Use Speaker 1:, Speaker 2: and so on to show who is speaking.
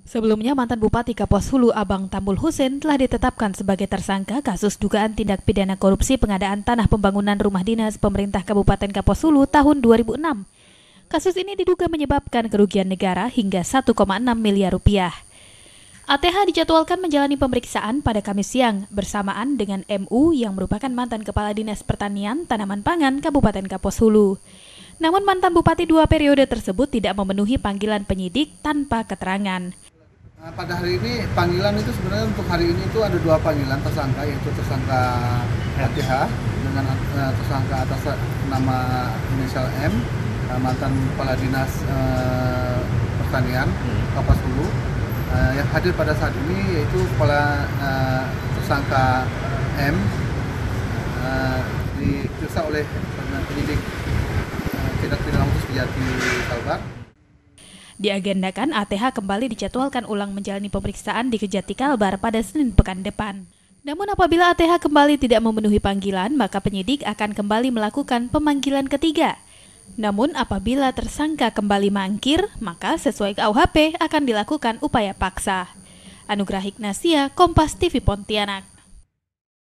Speaker 1: Sebelumnya, mantan Bupati Kapuas Hulu Abang Tambul Hussein telah ditetapkan sebagai tersangka kasus dugaan tindak pidana korupsi pengadaan tanah pembangunan rumah dinas pemerintah Kabupaten Kapuas Hulu tahun 2006. Kasus ini diduga menyebabkan kerugian negara hingga 1,6 miliar rupiah. ATH dijadwalkan menjalani pemeriksaan pada Kamis siang bersamaan dengan MU yang merupakan mantan Kepala Dinas Pertanian Tanaman Pangan Kabupaten Kapuas Hulu. Namun mantan Bupati 2 periode tersebut tidak memenuhi panggilan penyidik tanpa keterangan.
Speaker 2: Pada hari ini panggilan itu sebenarnya untuk hari ini itu ada 2 panggilan tersangka, yaitu tersangka ATH dengan tersangka atas nama inisial M, mantan Kepala Dinas Pertanian Kapuas Hulu. Yang hadir pada saat ini yaitu kepala tersangka M diperiksa oleh penyidik tindak pidana khusus Kejati Kalbar.
Speaker 1: Diagendakan ATH kembali dijadwalkan ulang menjalani pemeriksaan di Kejati Kalbar pada Senin pekan depan. Namun apabila ATH kembali tidak memenuhi panggilan, maka penyidik akan kembali melakukan pemanggilan ketiga. Namun apabila tersangka kembali mangkir, maka sesuai KUHP akan dilakukan upaya paksa. Anugrah Hiknasia, Kompas TV Pontianak.